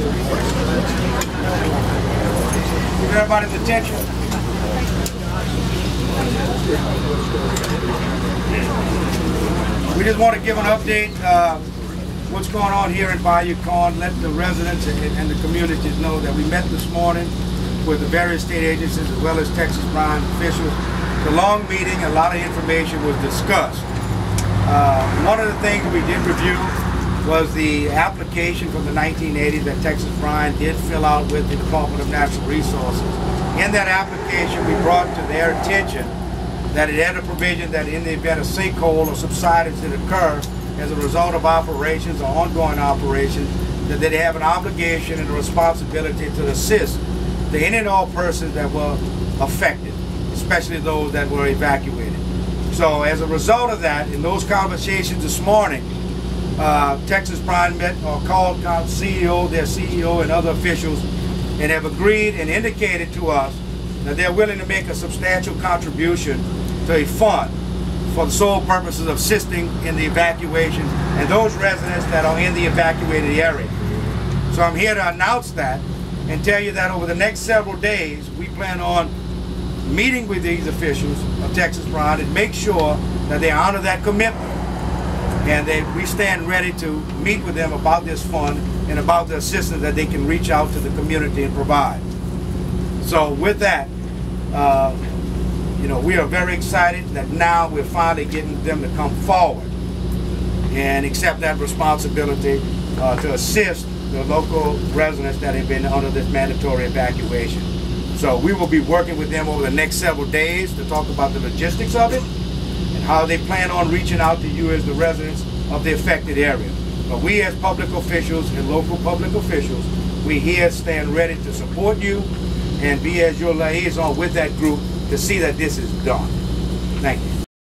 Give everybody's attention. We just want to give an update what's going on here in Bayou Corn. Let the residents and the communities know that we met this morning with the various state agencies as well as Texas Brine officials. The long meeting, a lot of information was discussed. One of the things we did review was the application from the 1980s that Texas Brine did fill out with the Department of Natural Resources. In that application, we brought to their attention that it had a provision that in the event a sinkhole or subsidence that occur as a result of operations or ongoing operations, that they have an obligation and a responsibility to assist the any and all persons that were affected, especially those that were evacuated. So as a result of that, in those conversations this morning, Texas Brine met or called their CEO and other officials and have agreed and indicated to us that they're willing to make a substantial contribution to a fund for the sole purposes of assisting in the evacuation and those residents that are in the evacuated area. So I'm here to announce that and tell you that over the next several days we plan on meeting with these officials of Texas Brine and make sure that they honor that commitment, and we stand ready to meet with them about this fund and about the assistance that they can reach out to the community and provide. So with that, we are very excited that now we're finally getting them to come forward and accept that responsibility to assist the local residents that have been under this mandatory evacuation. So we will be working with them over the next several days to talk about the logistics of it and how they plan on reaching out to you as the residents of the affected area. But we as public officials and local public officials, we here stand ready to support you and be as your liaison with that group to see that this is done. Thank you.